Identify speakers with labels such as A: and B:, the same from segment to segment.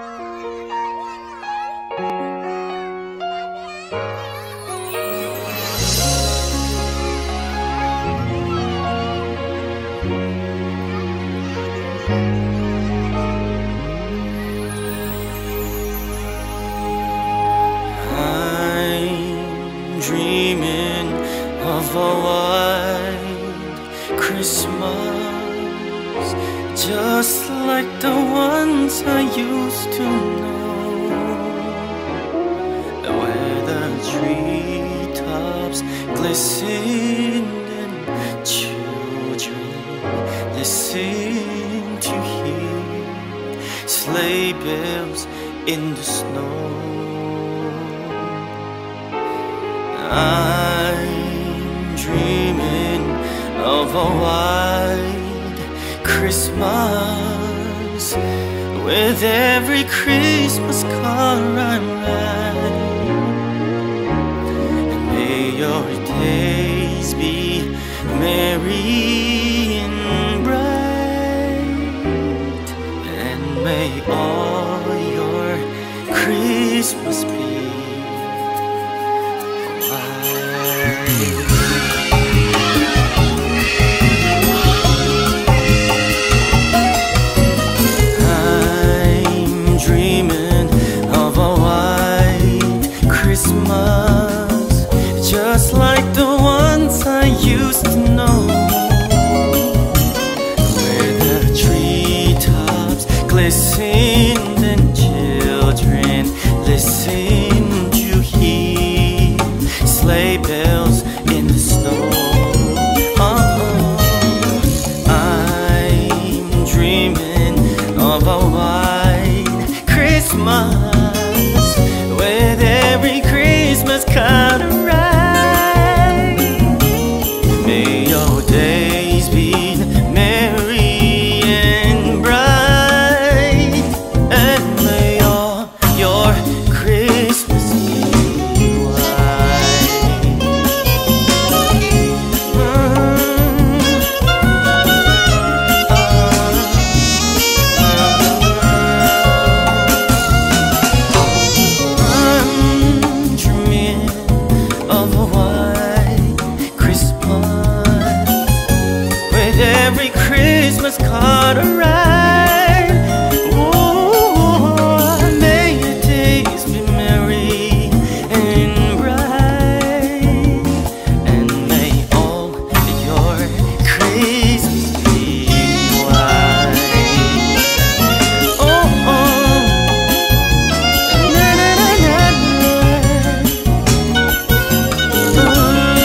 A: Dreaming of a white Christmas, just like the ones I used to know, where the treetops glisten and children listen to hear sleigh bells in the snow. I'm dreaming of a white Christmas, with every Christmas card I write. And may your days be merry and bright, and may all your Christmas be I'm dreaming of a white Christmas, just like the ones I used to know, where the treetops glisten and children listen to hear sleigh bells in the snow. I'm dreaming of a white Christmas, with every Christmas card I write. May your days be merry and bright, and may all your Christmas be every Christmas card I write. Oh, may your days be merry and bright, and may all your Christmas be white. Oh, na na na na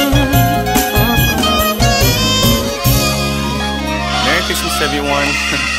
A: na. Merry Christmas, everyone.